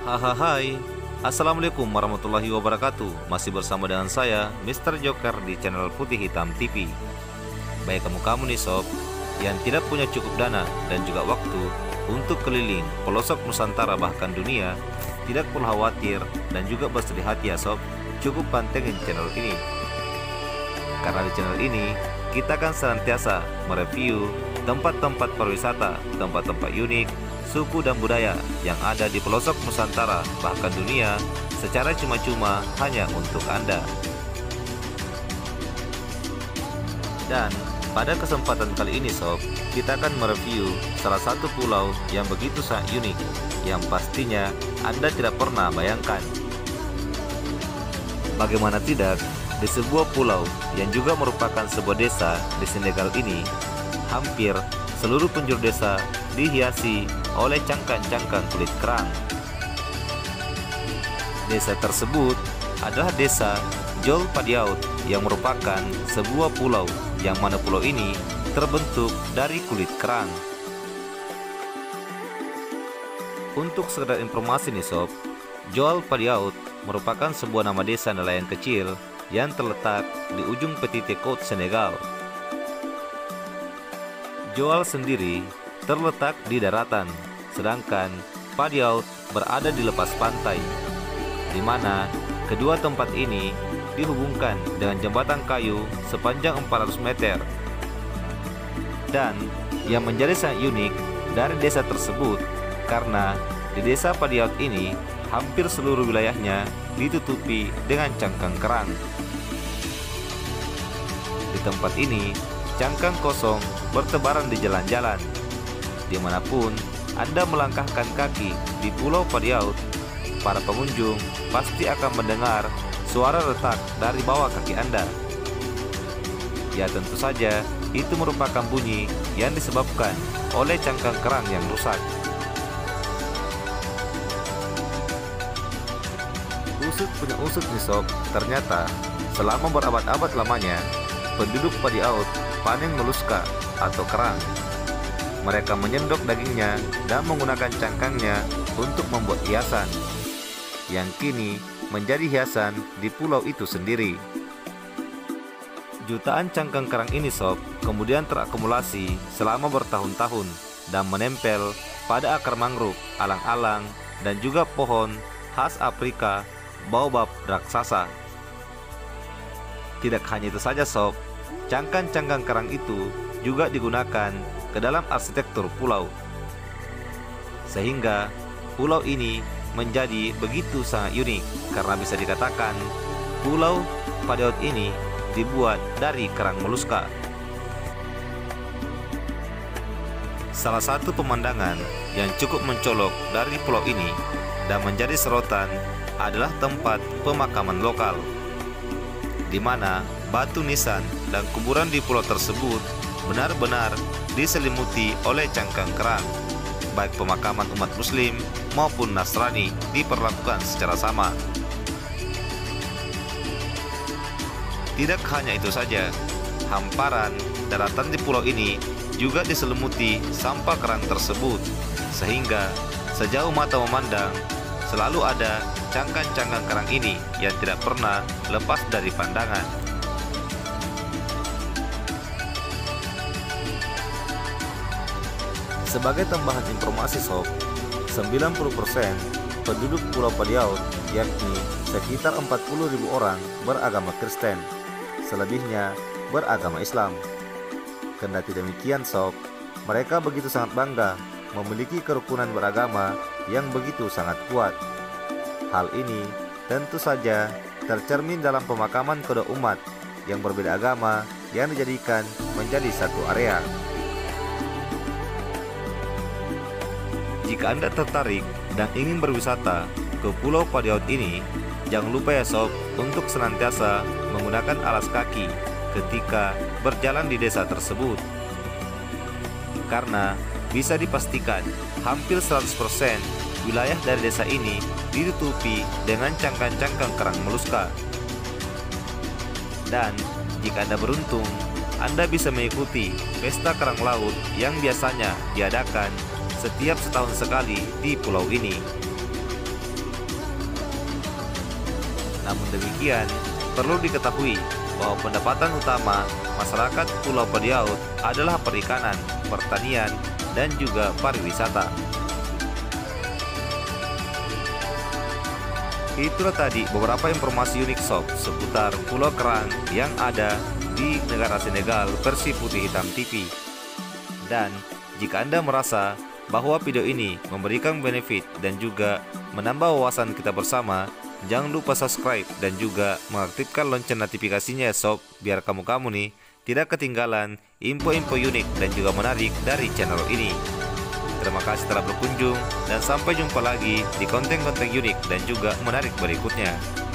Hai, Assalamualaikum warahmatullahi wabarakatuh. Masih bersama dengan saya, Mr. Joker di channel Putih Hitam TV. Baik kamu nih sob, yang tidak punya cukup dana dan juga waktu untuk keliling pelosok Nusantara bahkan dunia, tidak perlu khawatir dan juga bersedih hati ya sob. Cukup pantengin channel ini. Karena di channel ini, kita akan senantiasa mereview tempat-tempat pariwisata, tempat-tempat unik, suku dan budaya yang ada di pelosok Nusantara bahkan dunia secara cuma-cuma hanya untuk Anda. Dan pada kesempatan kali ini sob, kita akan mereview salah satu pulau yang begitu sangat unik yang pastinya Anda tidak pernah bayangkan. Bagaimana tidak, di sebuah pulau yang juga merupakan sebuah desa di Senegal ini, hampir seluruh penjuru desa dihiasi oleh cangkang-cangkang kulit kerang. Desa tersebut adalah desa Jol Padiaut yang merupakan sebuah pulau yang mana pulau ini terbentuk dari kulit kerang. Untuk sekedar informasi nih sob, Jol Padiaut merupakan sebuah nama desa nelayan kecil yang terletak di ujung Petite Côte Senegal. Joal sendiri terletak di daratan, sedangkan Padiaut berada di lepas pantai, di mana kedua tempat ini dihubungkan dengan jembatan kayu sepanjang 400 meter. Dan yang menjadi sangat unik dari desa tersebut, karena di desa Padiaut ini hampir seluruh wilayahnya ditutupi dengan cangkang kerang. Di tempat ini, cangkang kosong bertebaran di jalan-jalan. Dimanapun Anda melangkahkan kaki di Pulau Padiaut, para pengunjung pasti akan mendengar suara retak dari bawah kaki Anda. Ya tentu saja, itu merupakan bunyi yang disebabkan oleh cangkang kerang yang rusak. Usut punya usut nih sob, ternyata selama berabad-abad lamanya, penduduk Padiaut panen moluska atau kerang. Mereka menyendok dagingnya dan menggunakan cangkangnya untuk membuat hiasan, yang kini menjadi hiasan di pulau itu sendiri. Jutaan cangkang kerang ini sob, kemudian terakumulasi selama bertahun-tahun dan menempel pada akar mangrove, alang-alang, dan juga pohon khas Afrika, baobab raksasa. Tidak hanya itu saja sob, cangkang-cangkang kerang itu juga digunakan ke dalam arsitektur pulau, sehingga pulau ini menjadi begitu sangat unik karena bisa dikatakan Pulau Padiaut ini dibuat dari kerang moluska. Salah satu pemandangan yang cukup mencolok dari pulau ini dan menjadi sorotan adalah tempat pemakaman lokal, di mana batu nisan dan kuburan di pulau tersebut benar-benar diselimuti oleh cangkang kerang. Baik pemakaman umat muslim maupun Nasrani diperlakukan secara sama. Tidak hanya itu saja, hamparan daratan di pulau ini juga diselimuti sampah kerang tersebut, sehingga sejauh mata memandang selalu ada cangkang-cangkang kerang ini yang tidak pernah lepas dari pandangan. Sebagai tambahan informasi sob, 90% penduduk Pulau Padiaut, yakni sekitar 40.000 orang, beragama Kristen, selebihnya beragama Islam. Kendati demikian sob, mereka begitu sangat bangga memiliki kerukunan beragama yang begitu sangat kuat. Hal ini tentu saja tercermin dalam pemakaman kedua umat yang berbeda agama yang dijadikan menjadi satu area. Jika Anda tertarik dan ingin berwisata ke Pulau Padiaut ini, jangan lupa ya sob untuk senantiasa menggunakan alas kaki ketika berjalan di desa tersebut. Karena bisa dipastikan hampir 100% wilayah dari desa ini ditutupi dengan cangkang-cangkang kerang moluska. Dan jika Anda beruntung, Anda bisa mengikuti pesta kerang laut yang biasanya diadakan setiap setahun sekali di pulau ini. Namun demikian, perlu diketahui bahwa pendapatan utama masyarakat Pulau Padiaut adalah perikanan, pertanian, dan juga pariwisata. Itulah tadi beberapa informasi unik sob seputar Pulau Kerang yang ada di negara Senegal versi Putih Hitam TV. Dan jika Anda merasa bahwa video ini memberikan benefit dan juga menambah wawasan kita bersama, jangan lupa subscribe dan juga mengaktifkan lonceng notifikasinya ya sob, biar kamu-kamu nih tidak ketinggalan info-info unik dan juga menarik dari channel ini. Terima kasih telah berkunjung dan sampai jumpa lagi di konten-konten unik dan juga menarik berikutnya.